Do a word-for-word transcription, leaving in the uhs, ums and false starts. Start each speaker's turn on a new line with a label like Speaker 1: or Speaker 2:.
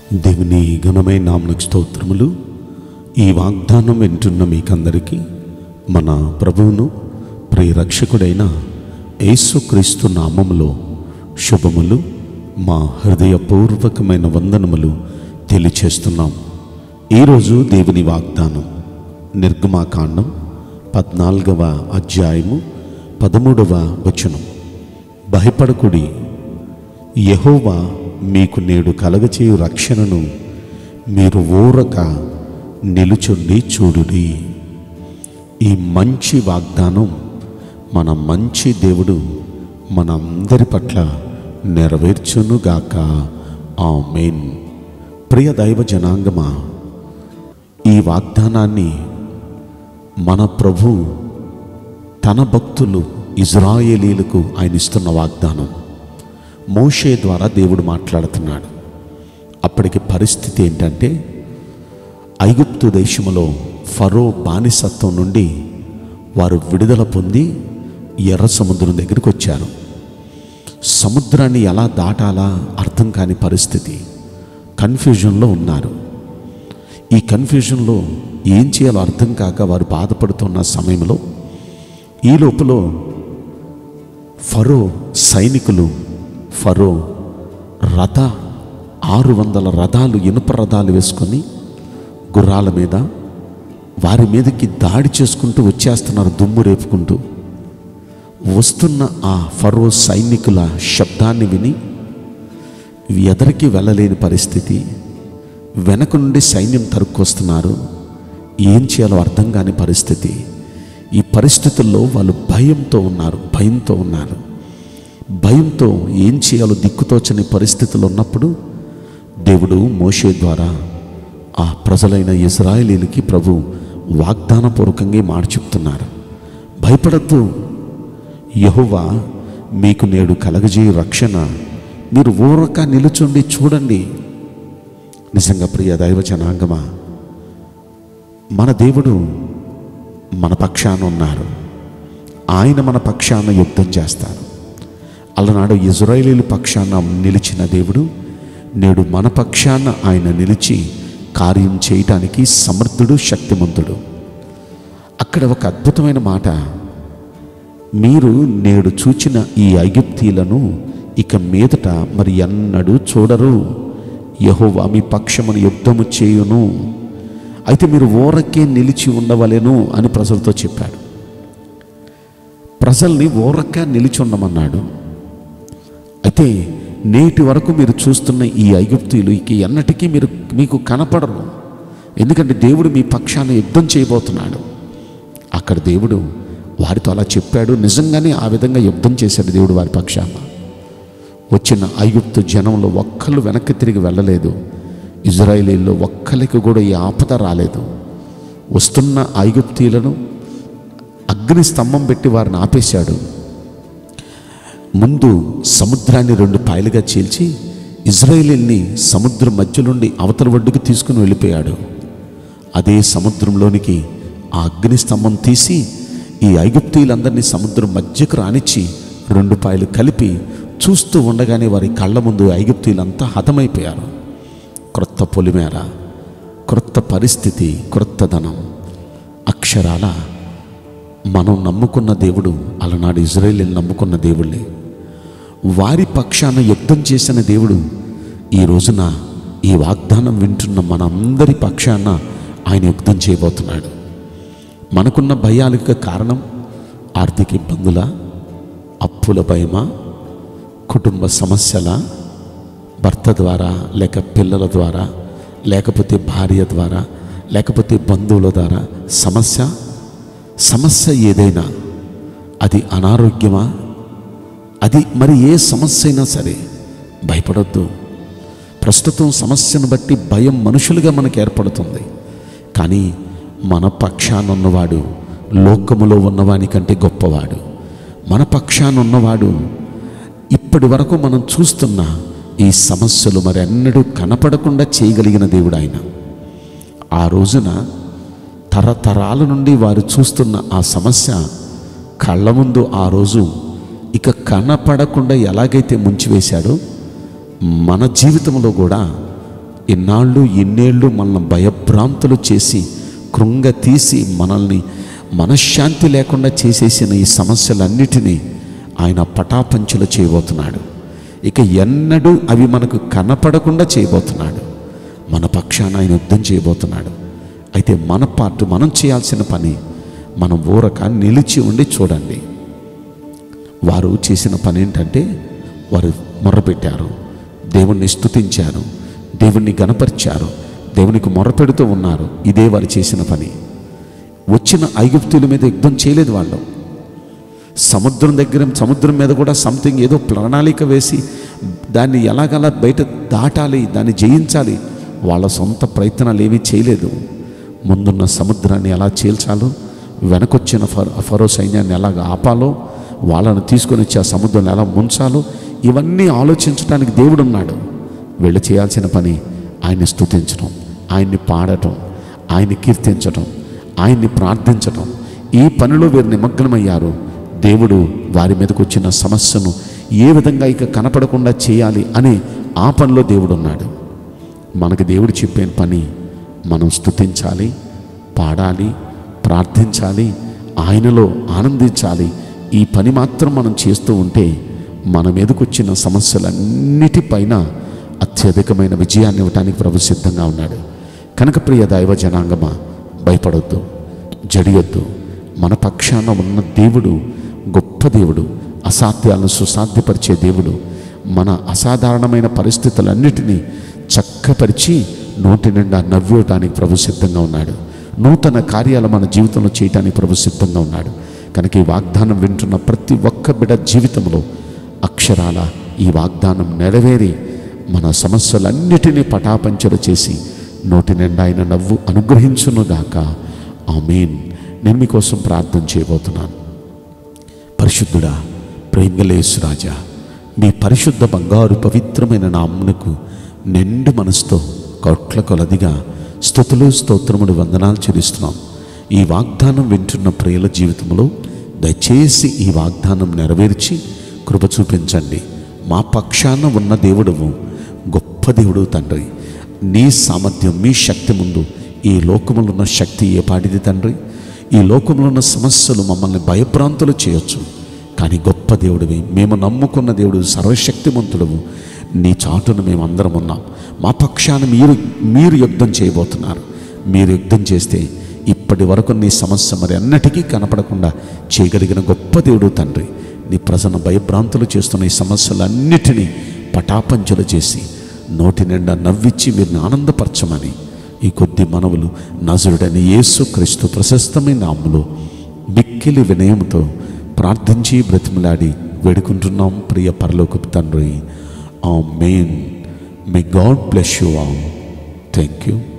Speaker 1: దేవుని ఘనమైన నామమునకు స్తోత్రములు. ఈ వాగ్దానం వింటున్న మీకందరికీ మన ప్రభువును ప్రియరక్షకుడైన యేసుక్రీస్తు నామములో శుభములు, మా హృదయపూర్వకమైన వందనములు తెలియచేస్తున్నాం. ఈరోజు దేవుని వాగ్దానం నిర్గమాకాండం పద్నాలుగవ అధ్యాయము పదమూడవ వచనం. భయపడకుడి, యెహోవా మీకు నేడు కలగచేయు రక్షణను మీరు ఊరక నిలుచుండి చూడుడి. ఈ మంచి వాగ్దానం మన మంచి దేవుడు మనందరి పట్ల నెరవేర్చునుగాక. ఆమేన్. ప్రియ దైవ జనాంగమా, ఈ వాగ్దానాన్ని మన ప్రభు తన భక్తులు ఇజ్రాయేలీలకు ఆయన ఇస్తున్న వాగ్దానం. మోషే ద్వారా దేవుడు మాట్లాడుతున్నాడు. అప్పటికి పరిస్థితి ఏంటంటే, ఐగుప్తు దేశంలో ఫరో బానిసత్వం నుండి వారు విడుదల పొంది ఎర్ర సముద్రం దగ్గరికి వచ్చారు. సముద్రాన్ని ఎలా దాటాలా అర్థం కాని పరిస్థితి, కన్ఫ్యూజన్లో ఉన్నారు. ఈ కన్ఫ్యూజన్లో ఏం చేయాలో అర్థం కాక వారు బాధపడుతున్న సమయంలో ఈ లోపల ఫరో సైనికులు, ఫరో రథ ఆరు వందల రథాలు, ఇనుప రథాలు వేసుకొని గుర్రాల మీద వారి మీదకి దాడి చేసుకుంటూ వచ్చేస్తున్నారు. దుమ్ము రేపుకుంటూ వస్తున్న ఆ ఫరో సైనికుల శబ్దాన్ని విని ఎదరికి వెళ్ళలేని పరిస్థితి, వెనక నుండి సైన్యం తరుక్కొస్తున్నారు. ఏం చేయాలో అర్థం కాని పరిస్థితి. ఈ పరిస్థితుల్లో వాళ్ళు భయంతో ఉన్నారు భయంతో ఉన్నారు భయంతో ఏం చేయాలో దిక్కుతోచని పరిస్థితులు ఉన్నప్పుడు దేవుడు మోషే ద్వారా ఆ ప్రజలైన ఇశ్రాయేలీలకి ప్రభు వాగ్దానపూర్వకంగా మాట చెప్తున్నారు. భయపడద్దు, యెహోవా మీకు నేడు కలగజేయు రక్షణ మీరు ఊరక నిలుచుండి చూడండి. నిజంగా ప్రియ దైవ జనాంగమా, మన దేవుడు మన పక్షాన ఉన్నారు. ఆయన మన పక్షాన యుద్ధం చేస్తారు. అలనాడు ఇశ్రాయేలీయుల పక్షాన నిలిచిన దేవుడు నేడు మన పక్షాన ఆయన నిలిచి కార్యం చేయటానికి సమర్థుడు, శక్తిమంతుడు. అక్కడ ఒక అద్భుతమైన మాట, మీరు నేడు చూచిన ఈ ఐగుప్తీయులను ఇక మీదట మరి ఎన్నడూ చూడరు. యెహోవా మీ పక్షమును యుద్ధము చేయును, అయితే మీరు ఊరకే నిలిచి ఉండవలెను అని ప్రజలతో చెప్పాడు. ప్రజల్ని ఊరక నిలిచి ఉండమన్నాడు. అయితే నేటి వరకు మీరు చూస్తున్న ఈ ఐగుప్తీయులు ఇక ఎన్నటికీ మీరు మీకు కనపడరు, ఎందుకంటే దేవుడు మీ పక్షాన యుద్ధం చేయబోతున్నాడు. అక్కడ దేవుడు వారితో అలా చెప్పాడు. నిజంగానే ఆ విధంగా యుద్ధం చేశాడు దేవుడు వారి పక్షాన. వచ్చిన ఐగుప్తు జనంలో ఒక్కళ్ళు వెనక్కి తిరిగి వెళ్ళలేదు. ఇజ్రాయేలీల్లో ఒక్కరికి కూడా ఈ ఆపద రాలేదు. వస్తున్న ఐగుప్తీయులను అగ్ని స్తంభం పెట్టి వారిని ఆపేశాడు. ముందు సముద్రాన్ని రెండు పాయలుగా చీల్చి ఇజ్రాయేలీల్ని సముద్రం మధ్య నుండి అవతల ఒడ్డుకు తీసుకుని వెళ్ళిపోయాడు. అదే సముద్రంలోనికి ఆ అగ్ని స్తంభం తీసి ఈ ఐగుప్తీయులందరినీ సముద్రం మధ్యకు రానిచ్చి రెండు పాయలు కలిపి చూస్తూ ఉండగానే వారి కళ్ళ ముందు ఐగుప్తీయులంతా హతమైపోయారు. క్రొత్త పొలిమేర, క్రొత్త పరిస్థితి, క్రొత్త ధనం. అక్షరాల మనం నమ్ముకున్న దేవుడు అలనాడు ఇజ్రాయేలీలు నమ్ముకున్న దేవుళ్ళే. వారి పక్షాన యుద్ధం చేసిన దేవుడు ఈ రోజున ఈ వాగ్దానం వింటున్న మనందరి పక్షాన ఆయన యుద్ధం చేయబోతున్నాడు. మనకున్న భయాలకు కారణం ఆర్థిక ఇబ్బందుల, అప్పుల భయమా, కుటుంబ సమస్యల, భర్త ద్వారా లేక పిల్లల ద్వారా, లేకపోతే భార్య ద్వారా, లేకపోతే బంధువుల ద్వారా సమస్య సమస్య ఏదైనా, అది అనారోగ్యమా, అది మరి ఏ సమస్య అయినా సరే భయపడొద్దు. ప్రస్తుతం సమస్యను బట్టి భయం మనుషులుగా మనకు ఏర్పడుతుంది. కానీ మన పక్షాన ఉన్నవాడు లోకములో ఉన్నవాని కంటే గొప్పవాడు. మన పక్షాన ఉన్నవాడు ఇప్పటి వరకు మనం చూస్తున్న ఈ సమస్యలు మరి ఎన్నడూ కనపడకుండా చేయగలిగిన దేవుడు ఆయన. ఆ రోజున తరతరాల నుండి వారు చూస్తున్న ఆ సమస్య కళ్ళ ముందు ఆ రోజు ఇక కనపడకుండా ఎలాగైతే ముంచివేశాడో మన జీవితంలో కూడా ఇన్నాళ్ళు ఇన్నేళ్ళు మనల్ని భయభ్రాంతులు చేసి కృంగ తీసి మనల్ని మనశ్శాంతి లేకుండా చేసేసిన ఈ సమస్యలన్నిటినీ ఆయన పటాపంచలు చేయబోతున్నాడు. ఇక ఎన్నడూ అవి మనకు కనపడకుండా చేయబోతున్నాడు. మన పక్షాన ఆయన యుద్ధం చేయబోతున్నాడు. అయితే మన పార్ట్ మనం చేయాల్సిన పని, మనం ఊరక నిలిచి ఉండి చూడండి. వారు చేసిన పని ఏంటంటే, వారు మొర్రపెట్టారు, దేవుణ్ణి స్తుతించారు, దేవుణ్ణి గణపరిచారు, దేవునికి మొర్రపెడుతూ ఉన్నారు. ఇదే వారు చేసిన పని. వచ్చిన ఐగుప్తుల మీద యుద్ధం చేయలేదు వాళ్ళు. సముద్రం దగ్గర సముద్రం మీద కూడా సంథింగ్ ఏదో ప్రణాళిక వేసి దాన్ని ఎలాగలా బయట దాటాలి, దాన్ని జయించాలి, వాళ్ళ సొంత ప్రయత్నాలు ఏమీ చేయలేదు. ముందున్న సముద్రాన్ని ఎలా చీల్చాలో, వెనకొచ్చిన ఫరో సైన్యాన్ని ఎలాగ ఆపాలో, వాళ్ళను తీసుకొని వచ్చి ఆ సముద్రాన్ని ఎలా ముంచాలో, ఇవన్నీ ఆలోచించడానికి దేవుడు ఉన్నాడు. వీళ్ళు చేయాల్సిన పని ఆయన్ని స్తుతించడం, ఆయన్ని పాడటం, ఆయన్ని కీర్తించడం, ఆయన్ని ప్రార్థించడం. ఈ పనిలో వీరు నిమగ్నమయ్యారు. దేవుడు వారి మీదకి వచ్చిన సమస్యను ఏ విధంగా ఇక కనపడకుండా చేయాలి అని ఆ పనిలో దేవుడు ఉన్నాడు. మనకు దేవుడు చెప్పే పని మనం స్తుతించాలి, పాడాలి, ప్రార్థించాలి, ఆయనలో ఆనందించాలి. ఈ పని మాత్రం మనం చేస్తూ ఉంటే మన మీదకు వచ్చిన సమస్యలన్నిటిపైన అత్యధికమైన విజయాన్ని ఇవ్వడానికి ప్రభు సిద్ధంగా ఉన్నాడు. కనుక ప్రియ దైవ జనాంగమా, భయపడొద్దు, జడియొద్దు. మన పక్షాన ఉన్న దేవుడు గొప్ప దేవుడు, అసాధ్యాలను సుసాధ్యపరిచే దేవుడు. మన అసాధారణమైన పరిస్థితులన్నిటినీ చక్కపరిచి నోటి నిండా నవ్వేయటానికి ప్రభు సిద్ధంగా ఉన్నాడు. నూతన కార్యాలు మన జీవితంలో చేయటానికి ప్రభు సిద్ధంగా ఉన్నాడు. కనుక ఈ వాగ్దానం వింటున్న ప్రతి ఒక్క బిడ్డ జీవితంలో అక్షరాల ఈ వాగ్దానం నెరవేరి మన సమస్యలన్నిటినీ పటాపంచలు చేసి నోటి నిండా ఆయన నవ్వు అనుగ్రహించునుగాక. ఆమేన్. నేను మీకోసం ప్రార్థన చేయబోతున్నాను. పరిశుద్ధుడా, ప్రేమగల యేసు రాజా, మీ పరిశుద్ధ బంగారు పవిత్రమైన నామమునకు నిండు మనసుతో కోట్ల కొలదిగా స్తుతులు స్తోత్రములు వందనాలు చెల్లిస్తున్నాం. ఈ వాగ్దానం వింటున్న ప్రియుల జీవితంలో దయచేసి ఈ వాగ్దానం నెరవేర్చి కృప చూపించండి. మా పక్షాన ఉన్న దేవుడవు గొప్ప దేవుడు తండ్రి. నీ సామర్థ్యం, మీ శక్తి ముందు ఈ లోకములో ఉన్న శక్తి ఏ పాటిది తండ్రి. ఈ లోకంలో ఉన్న సమస్యలు మమ్మల్ని భయభ్రాంతులు చేయొచ్చు, కానీ గొప్ప దేవుడివి, మేము నమ్ముకున్న దేవుడు సర్వశక్తిమంతుడవు. నీ చాటును మేము అందరం ఉన్నాం. మా పక్షాన మీరు మీరు యుద్ధం చేయబోతున్నారు. మీరు యుద్ధం చేస్తే ఇప్పటి వరకు నీ సమస్య మరి అన్నటికీ కనపడకుండా చేయగలిగిన గొప్ప దేవుడు తండ్రి. నీ ప్రజన్న భయభ్రాంతులు చేస్తున్న ఈ సమస్యలన్నిటినీ పటాపంచలు చేసి నోటి నిండా నవ్విచ్చి వీరిని ఆనందపరచమని ఈ కొద్ది మనవులు నజరుడైన యేసు క్రీస్తు ప్రశస్తమైన నామములో మిక్కిలి వినయంతో ప్రార్థించి బ్రతిమలాడి వేడుకుంటున్నాం ప్రియ పరలోకపు తండ్రి. Amen. May God bless you all. Thank you.